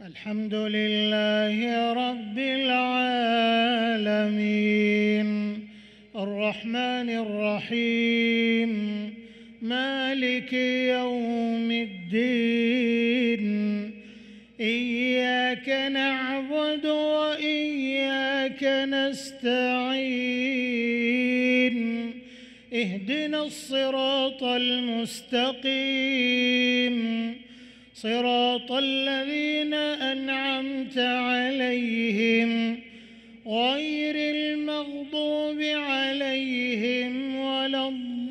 الحمد لله رب العالمين الرحمن الرحيم مالك يوم الدين إياك نعبد وإياك نستعين اهدنا الصراط المستقيم صراط الذين أنعمت عليهم غير المغضوب عليهم ولا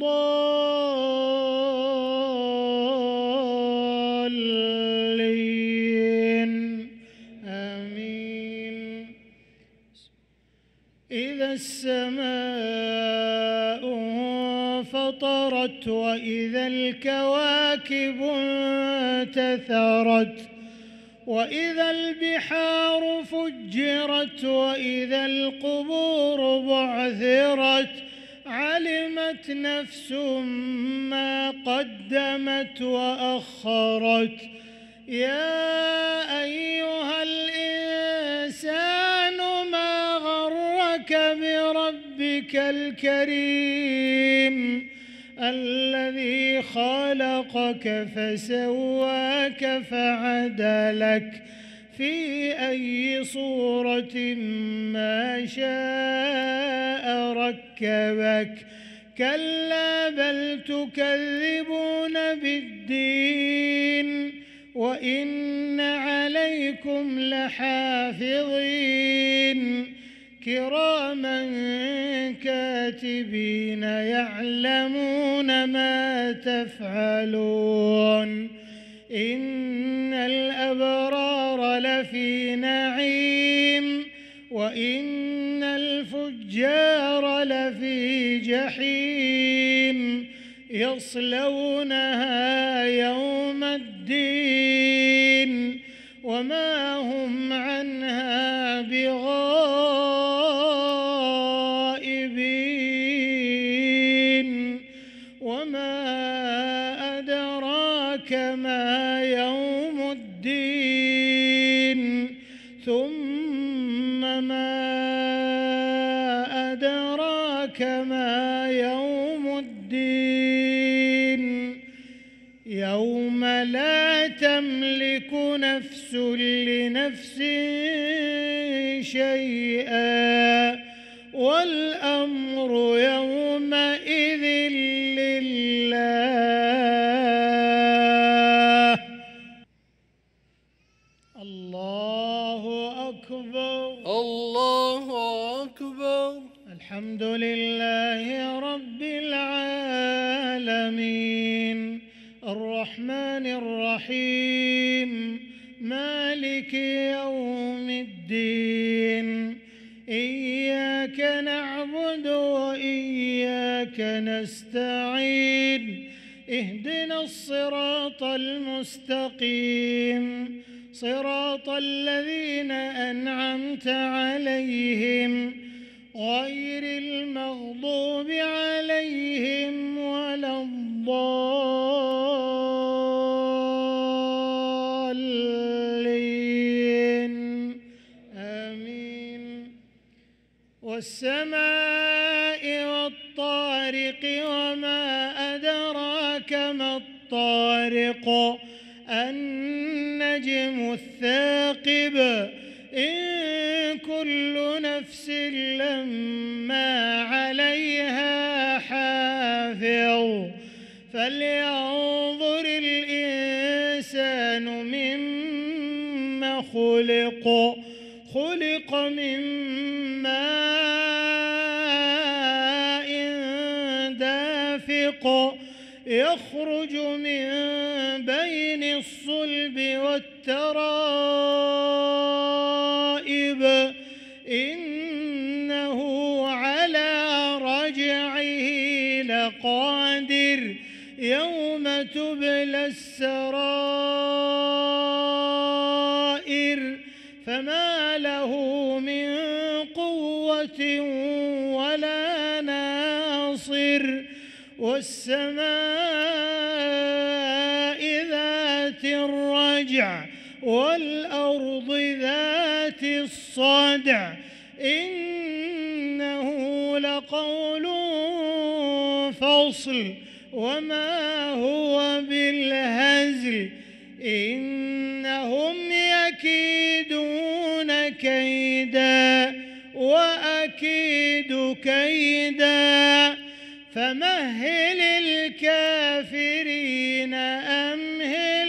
الضالين آمين. إذا السماء انفطرت وإذا الكواكب انتثرت وإذا البحار فجرت وإذا القبور بعثرت علمت نفس ما قدمت وأخرت. يا أيها الإنسان ما غرك بربك الكريم الذي خلقك فسواك فعدلك في أي صورة ما شاء ركبك. كلا بل تكذبون بالدين وإن عليكم لحافظين كراما كاتبين يعلمون ما تفعلون. إن الأبرار لفي نعيم وإن الفجار لفي جحيم يصلونها يوم الدين وما هم عنها بغائبين. وما أدراك ما يوم الدين ثم ما أدراك ما يوم الدين يوم لا تملك نفس لنفس شيئا والأمر يومئذ لله. الله أكبر الله أكبر. الحمد لله رب العالمين الرحمن الرحيم مالك يوم الدين إياك نعبد وإياك نستعين اهدنا الصراط المستقيم صراط الذين أنعمت عليهم غير المغضوب عليهم ولا الضالين آمين. والسماء والطارق وما أدراك ما الطارق النجم الثاقب إن كل نفس لما عليها حافظ. فلينظر الإنسان مما خلق من ماء دافق يخرج من بين الصلب والترائب إنه على رجعه لقادر يوم تبلى السرائر فما له من قوة ولا ناصر. والسماء ذات الرجع والأرض ذات الصدع إنه لقول فصل وما هو بالهزل إنهم يكيدون كيدا وأكيد كيدا فمهل الكافرين أمهل